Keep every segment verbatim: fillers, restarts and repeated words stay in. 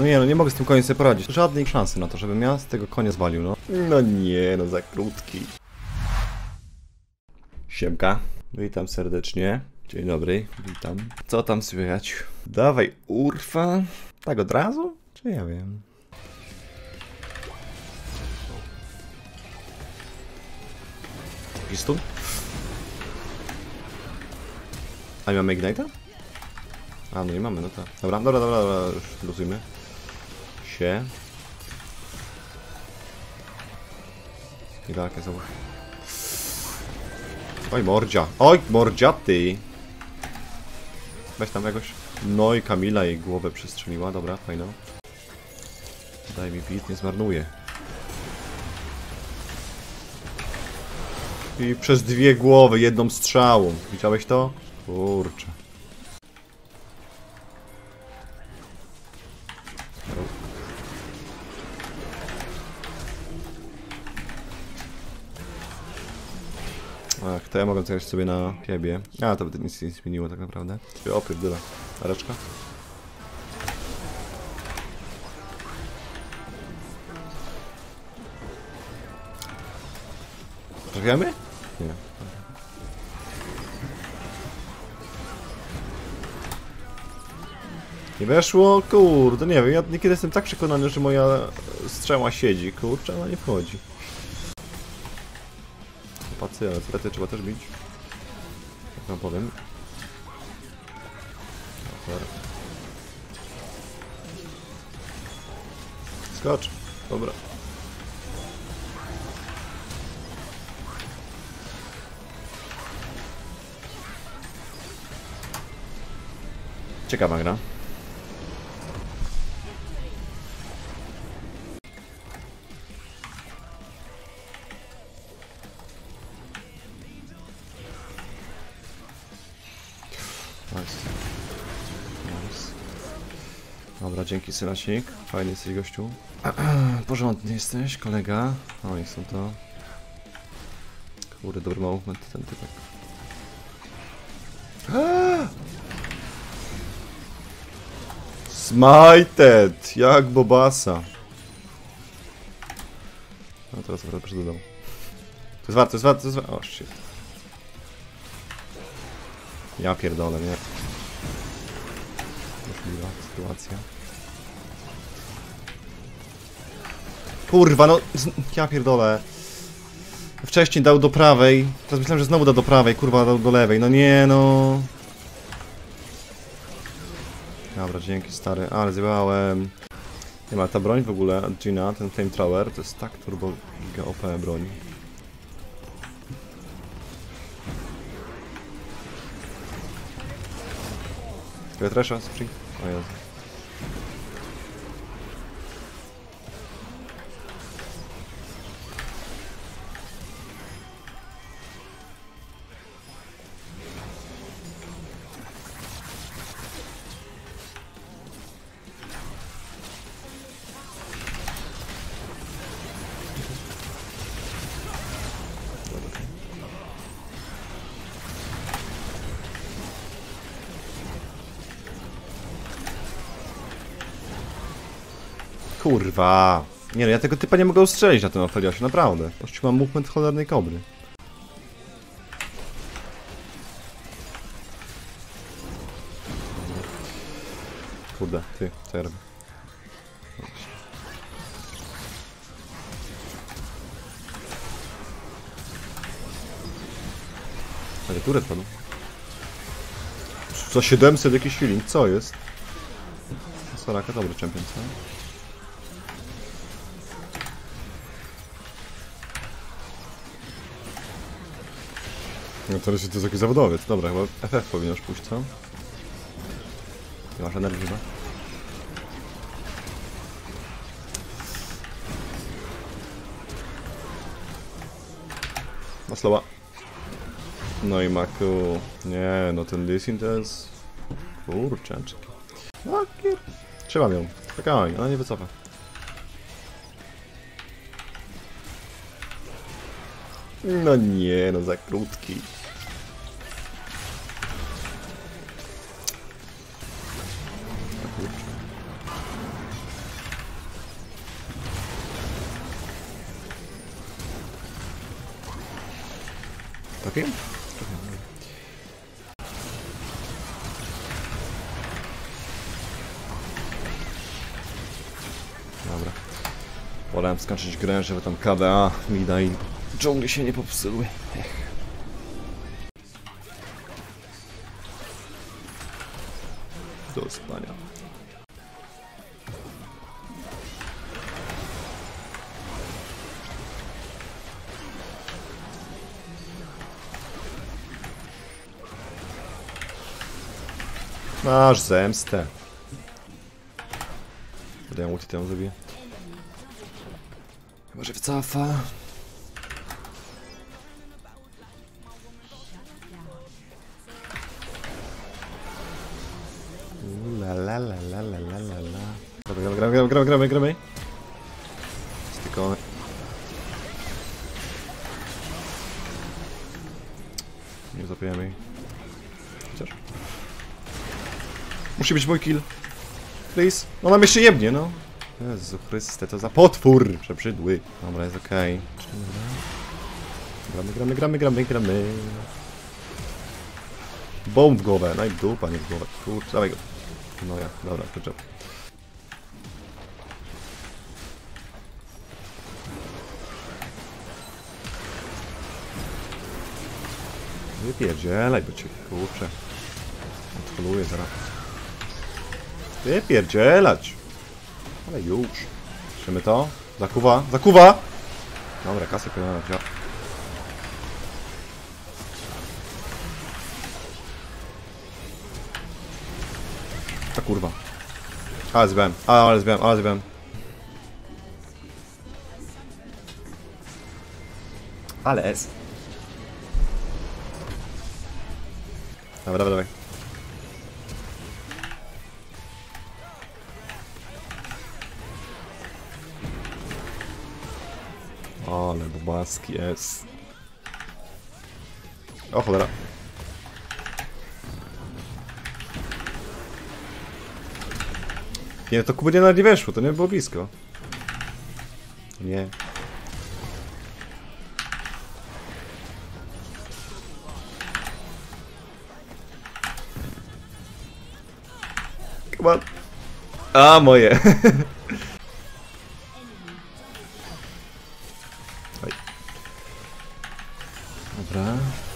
No nie, no nie mogę z tym koniem sobie poradzić. Żadnej szansy na to, żebym ja z tego konia zwalił, no. No nie, no za krótki. Siemka. Witam serdecznie. Dzień dobry, witam. Co tam słychać? Dawaj, urfa. Tak od razu? Czy ja wiem? Pistol? A nie mamy Ignite'a? A no nie mamy, no tak. Dobra, dobra, dobra, dobra, już luzujmy się. I daleko znowu. Oj, mordzia. Oj, mordzia, ty. Weź tam jakoś. No i Kamila jej głowę przestrzeliła. Dobra, fajno. Daj mi bit, nie zmarnuje. I przez dwie głowy, jedną strzałą. Widziałeś to? Kurczę. Ach, to ja mogę zagrać sobie na piebie. A, to by nic nie zmieniło tak naprawdę. Opierdolę. Areczka. Trafiamy? Nie. Nie weszło? Kurde, nie wiem, ja niekiedy jestem tak przekonany, że moja strzała siedzi. Kurczę, ona nie wchodzi. Pacy, ale flety trzeba też bić. Jak wam powiem. Skocz. Dobra. Ciekawa gra. Nice. Nice. Dobra, dzięki Sylasik. Fajny jesteś, gościu. Porządny jesteś, kolega. O, i są to. Kurde, dobry movement ten typek. Smited! Jak Bobasa. No teraz wracam do domu. To jest warte, to jest warte, to jest warte. O, shit. Ja pierdolę, nie? Możliwa sytuacja. Kurwa, no... Ja pierdolę. Wcześniej dał do prawej. Teraz myślałem, że znowu da do prawej. Kurwa, dał do lewej. No nie, no... Dobra, dzięki stary. Ale zjebałem. Nie ma ta broń w ogóle. Gina, ten flamethrower. To jest tak turbo giga O P broń. Tresha, sprzyj. O Jezu. Kurwa. Nie no, ja tego typa nie mogę ustrzelić na tym Afeliosie, naprawdę. Pościu mam movement cholernej kobry. Kurde, ty, co ja robię? Ale turet padł. Za siedemset jakiś healing, co jest? Soraka, dobry champion, co? No teraz to jest jakiś zawodowiec, dobra, chyba F F powinien już pójść, co? Nie masz energii chyba? Na slowa. No i Maku... Nie, no ten Lee Sin to jest... Kurczęczki. No, kier... Trzymam ją. Spokojnie, ona nie wycofa. No nie, no za krótki. Trafiłem? Dobra. Wolałem skończyć grę, żeby tam K D A, Mida i dżungli się nie popsuły. Ech. Do spania. Masz zemstę. Będę ją ulti temu zabiję. Chyba, że wcofa. La la la la la la la la. Gramy, gramy, gramy, gramy, gramy, gramy. Stykony. Nie zapijamy jej. Chociaż. Musi być mój kill. Please. No nam jeszcze jebnie, no. Jezu Chryste, to za potwór przebrzydły. Dobra, jest okej. Okay. Gramy, gramy, gramy, gramy, gramy. Bomb w głowę, no i dupa, nie w głowę. Kurczę, dawaj go. No ja, dobra, good job. Wypierdzielaj, bo cię, kurczę. Odholuję zaraz. Wypierdzielać. Ale już. Słyszymy to? Zakuwa, zakuwa! Dobra, kasę kolejna wziął. Ta kurwa. Ale zbiałem, ale zbiałem, ale zbiałem. Ale S. Dobra, dawaj, dawaj. Ale bobaski jest. O cholera. Nie, to Kuby nie weszło, to nie było blisko. Nie. Come on. A, moje. Oj. Dobra.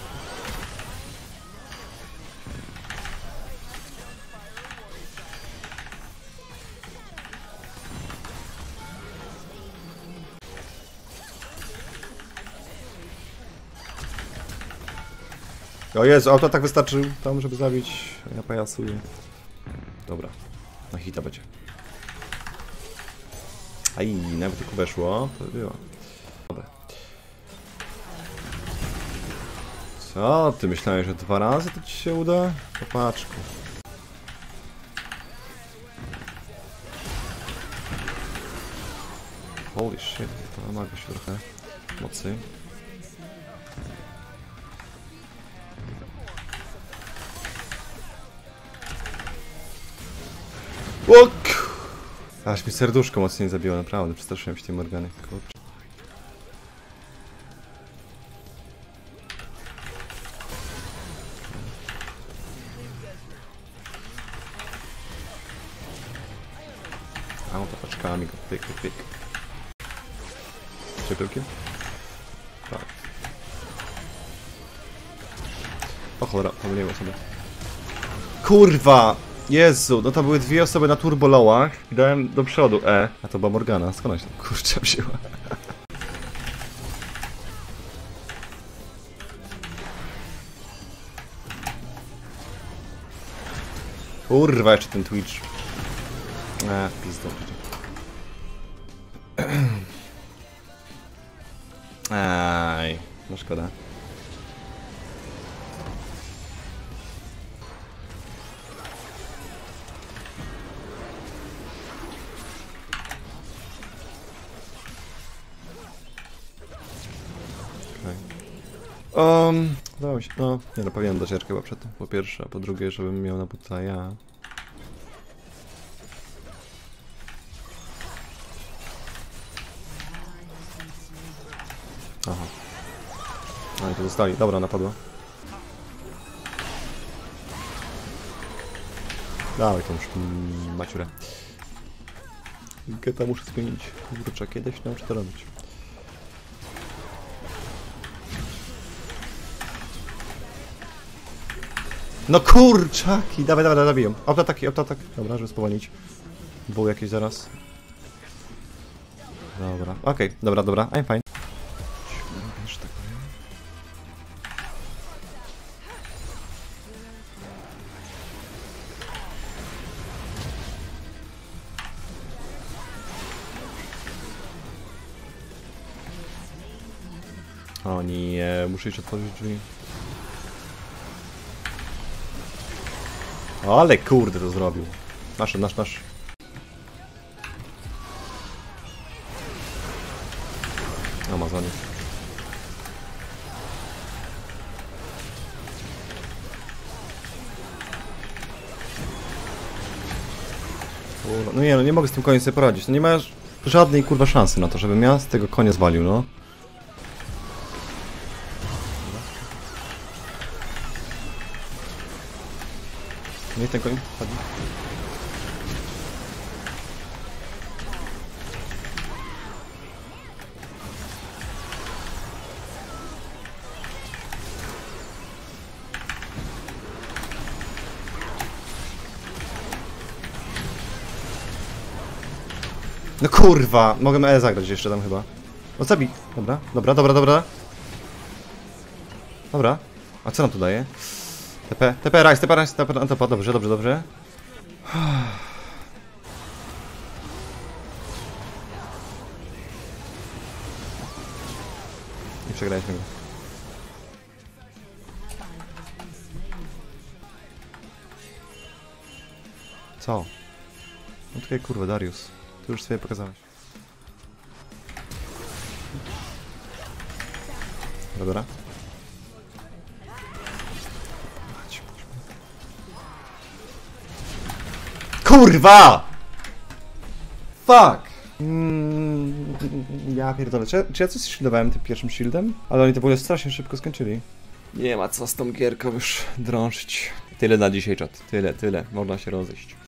O Jezu, auto tak wystarczył tam, żeby zabić. Ja pajasuję. Dobra, na hita będzie. Aj, nawet tylko weszło, to było. Dobra. Co? Ty myślałeś, że dwa razy to ci się uda? Popatrzku. Holy shit, to wymaga się trochę mocy. Łok! Aż mi serduszko mocniej zabiło, naprawdę, przestraszyłem się tej Morgany. Kurczę. A on to paczkami go, pyk, pyk, pyk. Ciepełkiem? Tak. O cholera, pomyliłem sobie. Kurwa! Jezu, no to były dwie osoby na turbolowach i dałem do przodu E. A to była Morgana, skąd ona się tam kurczę wzięła? Kurwa, jeszcze ten Twitch. Eee, pizdo. Aj, no szkoda. Um, udało mi się, no, nie no, powinienem dać chyba przed tym, po pierwsze, a po drugie, żebym miał na buta ja. Aha. No i to dostali. Dobra, napadła. Dawaj tą mm, maciurę. Geta muszę zmienić. Kurczę, kiedyś nauczę to robić. No kurczaki! Dawaj, dawaj, zabiję. Optataki, optatak. Dobra, żeby spowolnić. Było jakieś zaraz. Dobra, okej, okay. Dobra, dobra, I'm fine. Wiesz, tak powiem. O nie, muszę jeszcze otworzyć drzwi. Ale kurde to zrobił. Nasz, nasz, nasz. Amazonie. No nie, no nie mogę z tym koniem sobie poradzić. No nie masz żadnej kurwa szansy na to, żebym ja z tego konia zwalił, no. Nie ten koń padnie. No kurwa, mogę E zagrać jeszcze tam chyba. O, zabij. Dobra, dobra, dobra, dobra. Dobra. A co nam tu daje? T P, T P, Rise, T P, Rise, T P, T P, dobrze, dobrze, dobrze. I przegraliśmy go. Co? No tutaj kurwa, Darius. Ty już sobie pokazałeś. Dobra. Kurwa! Fuck! Mm, ja pierdolę. Czy, czy ja coś shieldowałem tym pierwszym shieldem? Ale oni to w ogóle strasznie szybko skończyli. Nie ma co z tą gierką już drążyć. Tyle na dzisiaj, czat. Tyle, tyle. Można się rozejść.